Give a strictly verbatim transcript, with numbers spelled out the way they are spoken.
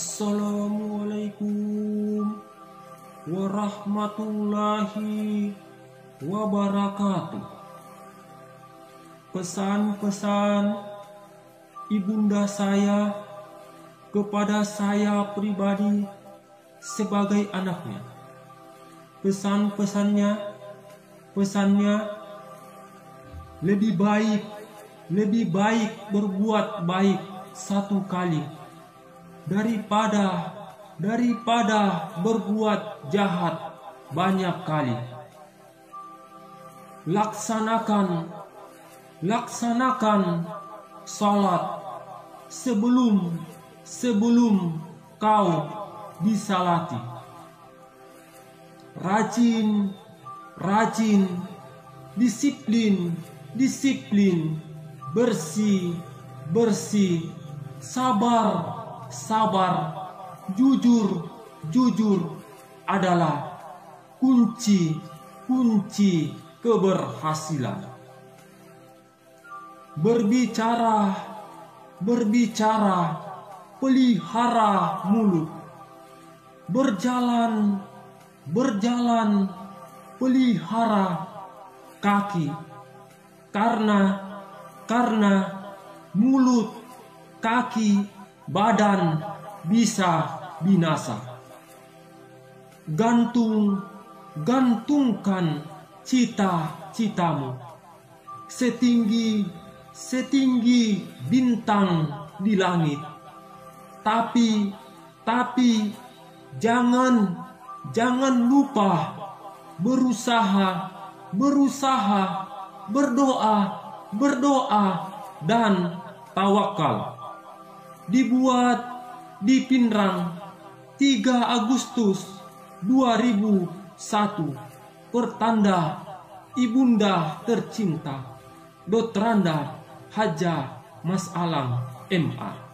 Assalamualaikum warahmatullahi wabarakatuh. Pesan-pesan ibunda saya kepada saya pribadi sebagai anaknya. Pesan-pesannya, pesannya lebih baik, lebih baik berbuat baik satu kali daripada daripada berbuat jahat banyak kali. Laksanakan laksanakan salat sebelum sebelum kau disalati. Rajin rajin disiplin disiplin bersih bersih sabar sabar, jujur, jujur adalah kunci-kunci keberhasilan. Berbicara, berbicara, pelihara mulut. Berjalan, berjalan, pelihara kaki. Karena, karena mulut, kaki, badan bisa binasa. Gantung, gantungkan cita-citamu setinggi setinggi bintang di langit. Tapi, tapi jangan jangan lupa berusaha, berusaha, berdoa, berdoa dan tawakal. Dibuat di Pinrang tiga Agustus dua ribu satu, pertanda ibunda tercinta Dokter Randa Hadja Mas Alam M A.